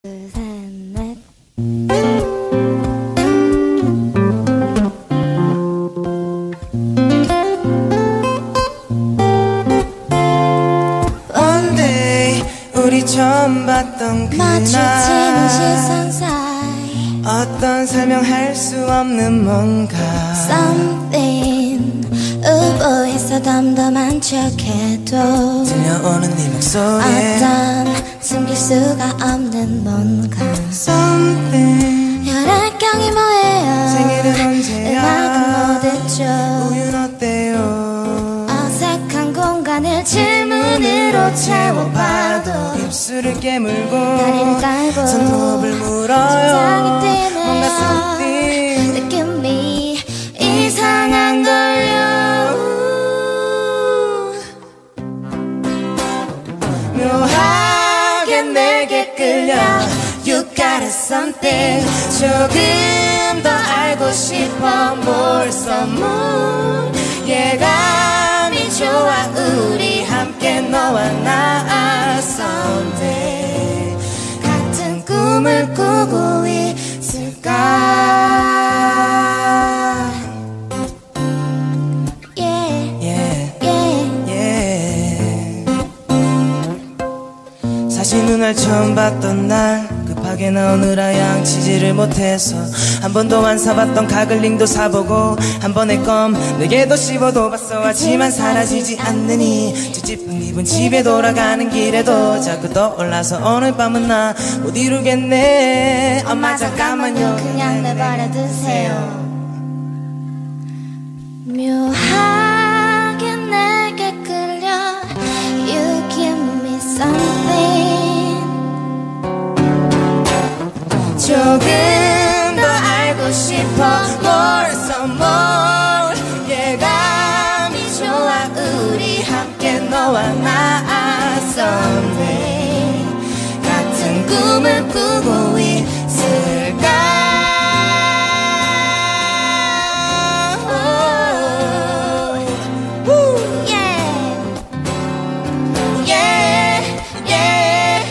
둘, 셋, 넷. One day 우리 처음 봤던 마주치는 시선 그날 사이 어떤 설명할 수 없는 뭔가 Something 우보해서 덤덤한 척해도 들려오는 네 목소리에 어떤 숨길 수가 없는 뭔가 Something 혈액형이 뭐예요? 생일은 언제야? 음악은 뭐 듣죠? 우유는 어때요? 어색한 공간을 질문으로 채워봐도 입술을 깨물고 다리를 깔고 손톱을 물어요 심장이 뛰네요. 뭔가 something 느낌이 이상한 걸요. 묘하게 내게 끌려 You got something 조금 더 알고 싶어 More some more 예감이 좋아 우리 함께 너와 나 Someday 같은 꿈을 꾸고 있을까 Yeah, Yeah yeah. yeah. 사실 눈알 처음 봤던 날 급하게 나오느라 양치지를 못해서 한 번도 안 사봤던 가글링도 사보고 한 번의 껌 네 개도 씹어도 봤어 하지만 사라지지 않느니 찌찌풍 입은 집에 돌아가는 길에도 자꾸 떠올라서 오늘 밤은 나 못 이루겠네 엄마 잠깐만요 그냥 내버려 두세요. 묘하게 내게 끌려 You give me something 조금 더 알고 싶어 More some more 예감이 좋아 우리 함께 너와 나 Someday 같은 꿈을 꾸고 있을까 Yeah, Yeah yeah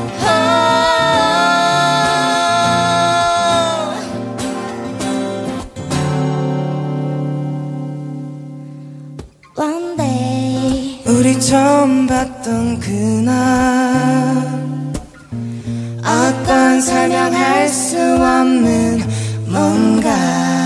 one day 우리 처음 봤던 그날 어떤 설명할 수 없는 뭔가